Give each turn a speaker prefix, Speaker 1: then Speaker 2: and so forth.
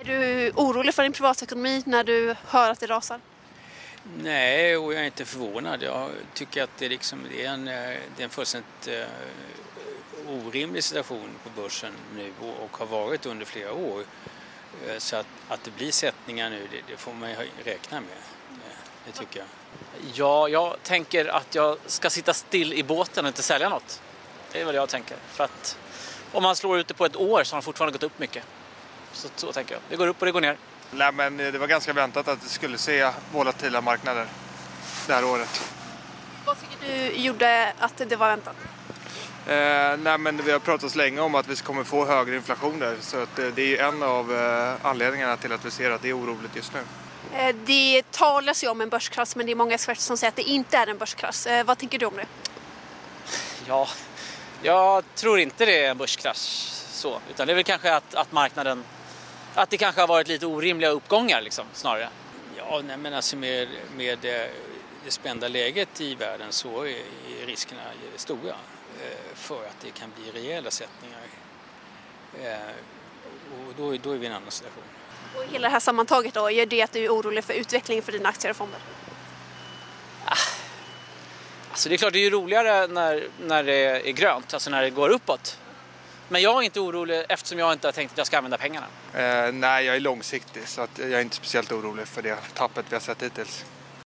Speaker 1: Är du orolig för din privatekonomi när du hör att det rasar?
Speaker 2: Nej, och jag är inte förvånad. Jag tycker att det är en fullständigt orimlig situation på börsen nu och har varit under flera år. Så att det blir sättningar nu, det får man ju räkna med. Det tycker jag.
Speaker 3: Ja, jag tänker att jag ska sitta still i båten och inte sälja något. Det är vad jag tänker. För att om man slår ut det på ett år så har det fortfarande gått upp mycket. Så tänker jag. Det går upp och det går ner.
Speaker 4: Nej, men det var ganska väntat att det skulle se volatila marknader det här året.
Speaker 1: Vad tycker du gjorde att det var väntat?
Speaker 4: Nej, men vi har pratat länge om att vi kommer få högre inflationer. Så att det är en av anledningarna till att vi ser att det är oroligt just nu.
Speaker 1: Det talas ju om en börskrasch, men det är många experter som säger att det inte är en börskrasch. Vad tänker du om det?
Speaker 3: Ja, jag tror inte det är en börskrasch så. Utan det är väl kanske att marknaden... Att det kanske har varit lite orimliga uppgångar liksom, snarare.
Speaker 2: Ja, nej, men alltså med det spända läget i världen så är riskerna stora för att det kan bli rejäla sättningar. Och då är vi i en annan situation.
Speaker 1: Och hela det här sammantaget då, gör det att du är orolig för utvecklingen för dina aktier och fonder?
Speaker 3: Alltså det är klart det är ju roligare när det är grönt, alltså när det går uppåt. Men jag är inte orolig eftersom jag inte har tänkt att jag ska använda pengarna.
Speaker 4: Nej, jag är långsiktig så att jag är inte speciellt orolig för det tappet vi har sett hittills.